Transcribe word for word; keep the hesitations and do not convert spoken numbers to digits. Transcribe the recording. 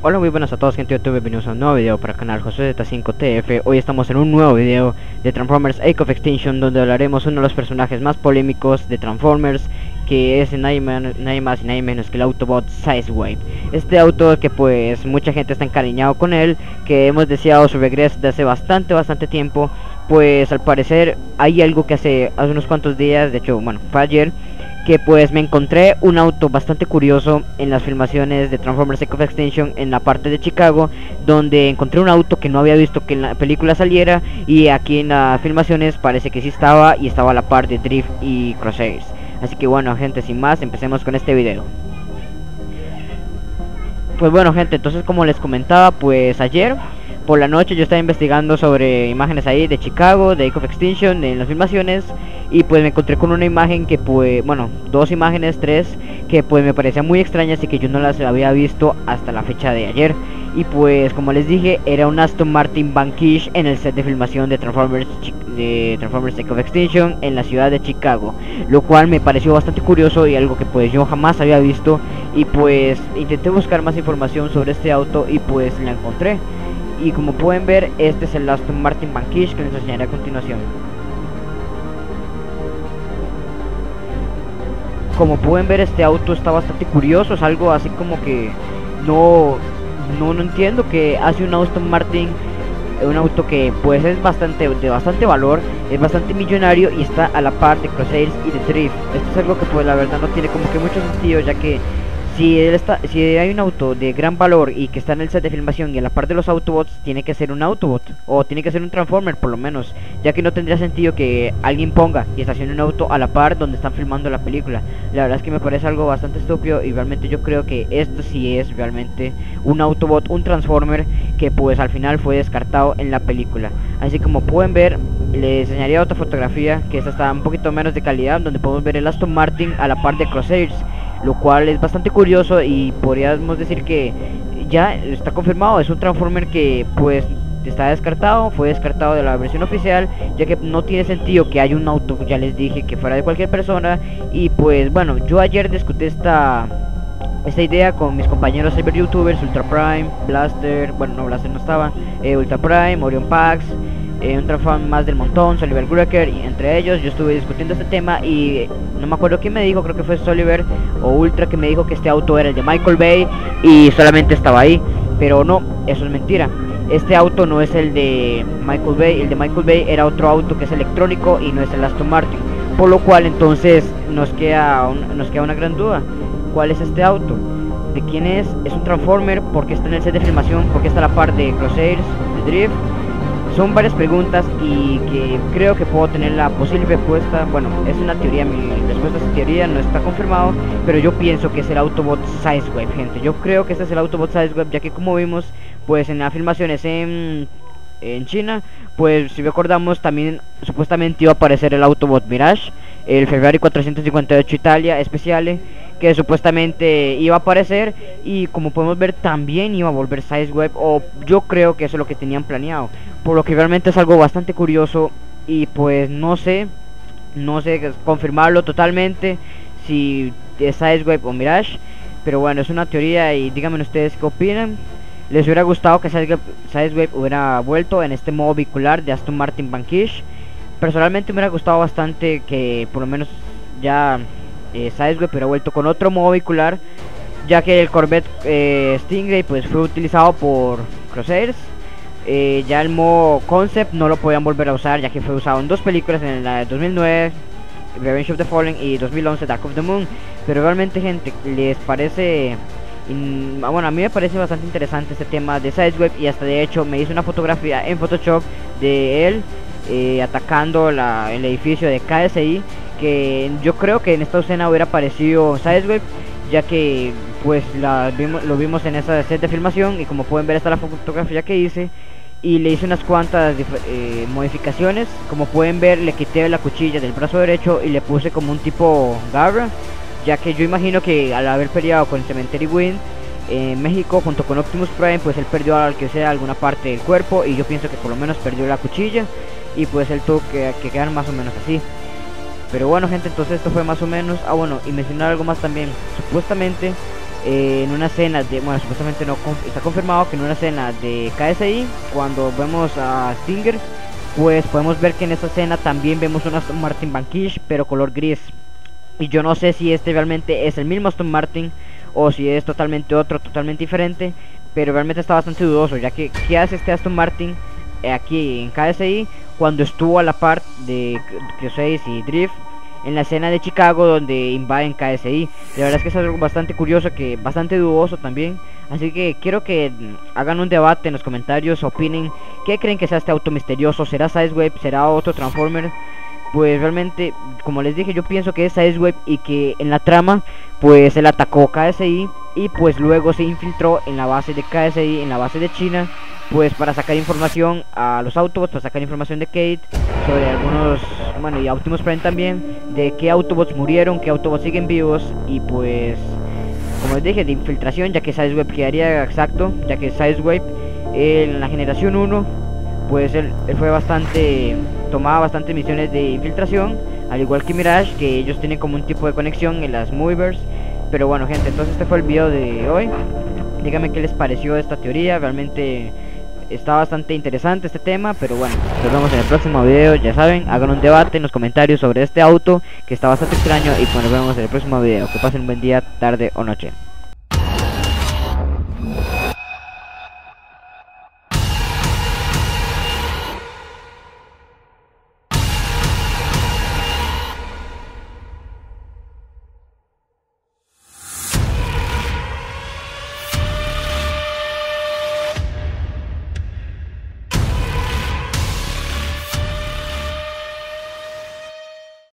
Hola, muy buenas a todos, gente de YouTube, bienvenidos a un nuevo video para el canal José Z cinco T F. Hoy estamos en un nuevo video de Transformers Age of Extinction, donde hablaremos uno de los personajes más polémicos de Transformers, que es nadie, man, nadie más y nadie menos que el Autobot Sizewave. Este auto que pues mucha gente está encariñado con él, que hemos deseado su regreso desde hace bastante, bastante tiempo. Pues al parecer hay algo que hace, hace unos cuantos días, de hecho, bueno, fue ayer, que pues me encontré un auto bastante curioso en las filmaciones de Transformers Age of Extinction en la parte de Chicago, donde encontré un auto que no había visto que en la película saliera, y aquí en las filmaciones parece que sí estaba, y estaba a la par de Drift y Crosshairs. Así que bueno, gente, sin más, empecemos con este video. Pues bueno, gente, entonces como les comentaba, pues ayer por la noche yo estaba investigando sobre imágenes ahí de Chicago, de Age of Extinction, en las filmaciones, y pues me encontré con una imagen que pues, bueno, dos imágenes, tres, que pues me parecían muy extrañas y que yo no las había visto hasta la fecha de ayer. Y pues como les dije, era un Aston Martin Vanquish en el set de filmación de Transformers, de Transformers Age of Extinction en la ciudad de Chicago, lo cual me pareció bastante curioso y algo que pues yo jamás había visto. Y pues intenté buscar más información sobre este auto y pues la encontré. Y como pueden ver, este es el Aston Martin Vanquish que les enseñaré a continuación. Como pueden ver, este auto está bastante curioso, es algo así como que no, no, no entiendo que hace un Aston Martin, un auto que pues es bastante de bastante valor, es bastante millonario y está a la par de Crosshairs y de Drift. Esto es algo que pues la verdad no tiene como que mucho sentido, ya que Si, él está, si hay un auto de gran valor y que está en el set de filmación y a la par de los Autobots, tiene que ser un Autobot o tiene que ser un Transformer por lo menos, ya que no tendría sentido que alguien ponga y estacione un auto a la par donde están filmando la película. La verdad es que me parece algo bastante estúpido y realmente yo creo que esto sí es realmente un Autobot, un Transformer que pues al final fue descartado en la película. Así como pueden ver, les enseñaría otra fotografía que esta está un poquito menos de calidad, donde podemos ver el Aston Martin a la par de Crosshairs, lo cual es bastante curioso y podríamos decir que ya está confirmado. Es un Transformer que pues está descartado, fue descartado de la versión oficial, ya que no tiene sentido que haya un auto, ya les dije, que fuera de cualquier persona. Y pues bueno, yo ayer discutí esta esta idea con mis compañeros cyber youtubers, Ultra Prime, Blaster, bueno no, Blaster no estaba, eh, Ultra Prime, Orion Pax, Eh, un fan más del montón, Soliver Gruecker, y entre ellos yo estuve discutiendo este tema y no me acuerdo quién me dijo, creo que fue Soliver o Ultra, que me dijo que este auto era el de Michael Bay y solamente estaba ahí, pero no, eso es mentira. Este auto no es el de Michael Bay, el de Michael Bay era otro auto que es electrónico y no es el Aston Martin, por lo cual entonces nos queda, un, nos queda una gran duda. ¿Cuál es este auto? ¿De quién es? ¿Es un Transformer? ¿Por qué está en el set de filmación? ¿Por qué está a la par de Crosshairs, de Drift? Son varias preguntas y que creo que puedo tener la posible respuesta. Bueno, es una teoría, mi respuesta es teoría, no está confirmado, pero yo pienso que es el Autobot Sizewave, gente. Yo creo que este es el Autobot Sizewave, ya que como vimos pues en las filmaciones en, en China, pues si recordamos también supuestamente iba a aparecer el Autobot Mirage, el Ferrari cuatrocientos cincuenta y ocho Italia Speciale, que supuestamente iba a aparecer, y como podemos ver también iba a volver Sizewave, o yo creo que eso es lo que tenían planeado, por lo que realmente es algo bastante curioso. Y pues no sé, no sé confirmarlo totalmente si es Sizewave o Mirage, pero bueno, es una teoría y díganme ustedes qué opinan. ¿Les hubiera gustado que Sizewave hubiera vuelto en este modo vehicular de Aston Martin Vanquish? Personalmente me hubiera gustado bastante que por lo menos ya eh, Sizewave hubiera vuelto con otro modo vehicular, ya que el Corvette eh, Stingray pues fue utilizado por Crosshairs. Eh, ya el modo concept no lo podían volver a usar, ya que fue usado en dos películas, en la de dos mil nueve Revenge of the Fallen y dos mil once Dark of the Moon. Pero realmente, gente, les parece in... bueno, a mí me parece bastante interesante este tema de Sizewave, y hasta de hecho me hice una fotografía en Photoshop de él eh, atacando la, el edificio de K S I, que yo creo que en esta escena hubiera aparecido Sizewave, ya que pues la vimos, lo vimos en esa set de filmación. Y como pueden ver, esta es la fotografía que hice, y le hice unas cuantas eh, modificaciones. Como pueden ver, le quité la cuchilla del brazo derecho y le puse como un tipo garra, ya que yo imagino que al haber peleado con Cemetery Wind en México junto con Optimus Prime, pues él perdió al que sea alguna parte del cuerpo, y yo pienso que por lo menos perdió la cuchilla, y pues él tuvo que, que quedar más o menos así. Pero bueno, gente, entonces esto fue más o menos. Ah, bueno, y mencionar algo más también. Supuestamente eh, en una escena de, bueno, supuestamente no está confirmado que en una escena de K S I, cuando vemos a Stinger, pues podemos ver que en esa escena también vemos un Aston Martin Vanquish, pero color gris. Y yo no sé si este realmente es el mismo Aston Martin o si es totalmente otro, totalmente diferente, pero realmente está bastante dudoso, ya que ¿qué hace este Aston Martin eh, aquí en K S I cuando estuvo a la par de Q seis y Drift en la escena de Chicago donde invaden K S I? La verdad es que es algo bastante curioso, que bastante dudoso también. Así que quiero que hagan un debate en los comentarios, opinen qué creen que sea este auto misterioso. ¿Será Sideswipe? ¿Será otro Transformer? Pues realmente, como les dije, yo pienso que es Sideswipe y que en la trama pues él atacó K S I y pues luego se infiltró en la base de K S I, en la base de China, pues para sacar información a los Autobots, para sacar información de Kate sobre algunos, bueno, y a Optimus Prime también, de qué Autobots murieron, qué Autobots siguen vivos. Y pues, como les dije, de infiltración, ya que Sideswipe quedaría exacto, ya que Sideswipe en la generación uno pues él, él fue bastante, tomaba bastantes misiones de infiltración, al igual que Mirage, que ellos tienen como un tipo de conexión en las Movieverse. Pero bueno, gente, entonces este fue el video de hoy. Díganme qué les pareció esta teoría. Realmente está bastante interesante este tema, pero bueno, nos vemos en el próximo video. Ya saben, hagan un debate en los comentarios sobre este auto, que está bastante extraño, y pues nos vemos en el próximo video. Que pasen un buen día, tarde o noche.